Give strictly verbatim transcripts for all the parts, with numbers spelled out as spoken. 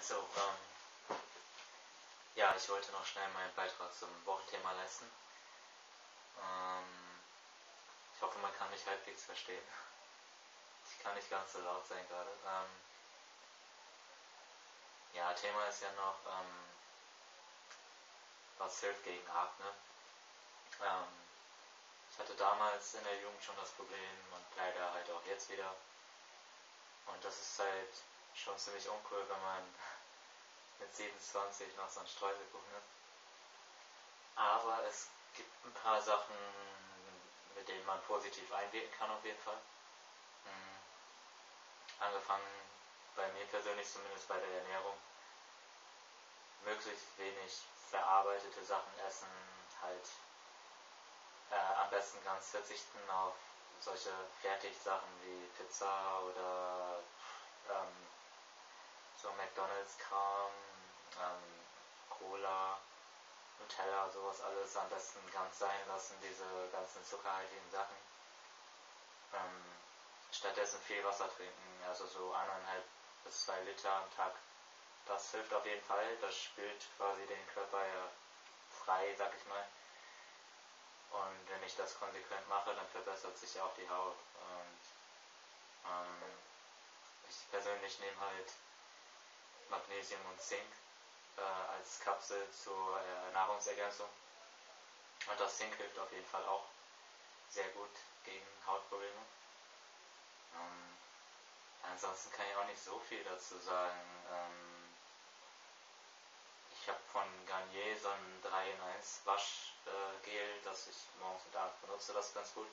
So, ähm, ja, ich wollte noch schnell meinen Beitrag zum Wochenthema leisten. Ähm, ich hoffe, man kann mich halbwegs verstehen. Ich kann nicht ganz so laut sein gerade. Ähm, ja, Thema ist ja noch, ähm, was hilft gegen Akne. Ähm, ich hatte damals in der Jugend schon das Problem und leider halt auch jetzt wieder. Und das ist halt schon ziemlich uncool, wenn man mit siebenundzwanzig noch so ein Streuselkuchen ist. Aber es gibt ein paar Sachen, mit denen man positiv einwirken kann auf jeden Fall. Mhm. Angefangen bei mir persönlich zumindest bei der Ernährung. Möglichst wenig verarbeitete Sachen essen, halt äh, am besten ganz verzichten auf solche Fertigsachen wie Pizza oder ähm, so McDonalds-Kram, ähm, Cola, Nutella, sowas alles am besten ganz sein lassen, diese ganzen zuckerhaltigen Sachen. Ähm, stattdessen viel Wasser trinken, also so eineinhalb bis zwei Liter am Tag. Das hilft auf jeden Fall, das spült quasi den Körper ja frei, sag ich mal. Und wenn ich das konsequent mache, dann verbessert sich auch die Haut. Und ähm, ich persönlich nehme halt Magnesium und Zink äh, als Kapsel zur äh, Nahrungsergänzung. Und das Zink hilft auf jeden Fall auch sehr gut gegen Hautprobleme. Ähm, ansonsten kann ich auch nicht so viel dazu sagen. Ähm, ich habe von Garnier so ein drei in eins Waschgel, äh, das ich morgens und abends benutze, das ist ganz gut.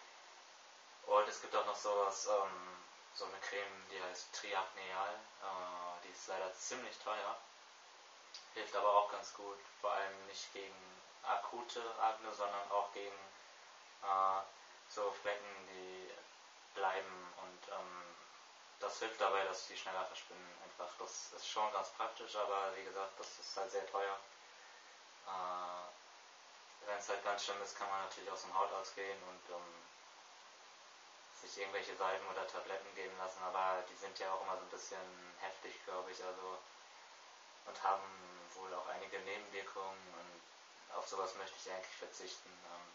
Und es gibt auch noch sowas, ähm, so eine Creme, die heißt Triacneal, äh, die ist leider ziemlich teuer, hilft aber auch ganz gut, vor allem nicht gegen akute Akne, sondern auch gegen äh, so Flecken, die bleiben und ähm, das hilft dabei, dass die schneller verschwinden. Einfach, das ist schon ganz praktisch, aber wie gesagt, das ist halt sehr teuer. Äh, Wenn es halt ganz schlimm ist, kann man natürlich auch zum Hautarzt gehen und um, sich irgendwelche Salben oder Tabletten geben lassen, aber die sind ja auch immer so ein bisschen heftig, glaube ich, also und haben wohl auch einige Nebenwirkungen und auf sowas möchte ich eigentlich verzichten. Ähm,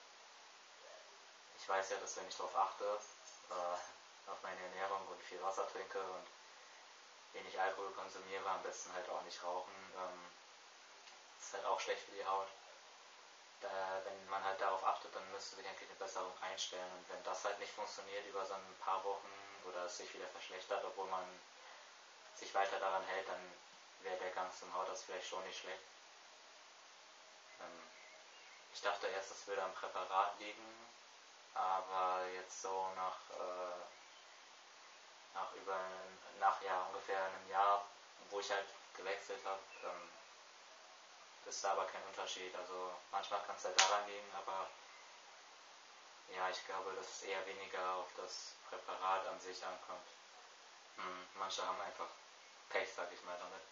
ich weiß ja, dass wenn ich darauf achte, äh, auf meine Ernährung und viel Wasser trinke und wenig Alkohol konsumiere, am besten halt auch nicht rauchen, ähm, ist halt auch schlecht für die Haut. Da, wenn man halt darauf achtet, dann müsste sich eigentlich eine Besserung einstellen. Und wenn das halt nicht funktioniert über so ein paar Wochen oder es sich wieder verschlechtert, obwohl man sich weiter daran hält, dann wäre der Gang zum Hautarzt vielleicht schon nicht schlecht. Ähm, ich dachte erst, das würde am Präparat liegen, aber jetzt so nach, äh, nach über nach ja, ungefähr einem Jahr, wo ich halt gewechselt habe, ähm, ist da aber kein Unterschied. Also manchmal kann es halt daran liegen, aber ja, ich glaube, dass es eher weniger auf das Präparat an sich ankommt. Hm, manche haben einfach Pech, sag ich mal, damit.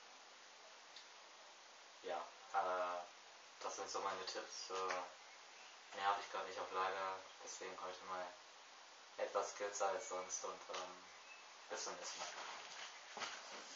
Ja, äh, das sind so meine Tipps. Äh, mehr habe ich gar nicht auf Lager, deswegen heute mal etwas kürzer als sonst und ähm, bis zum nächsten Mal.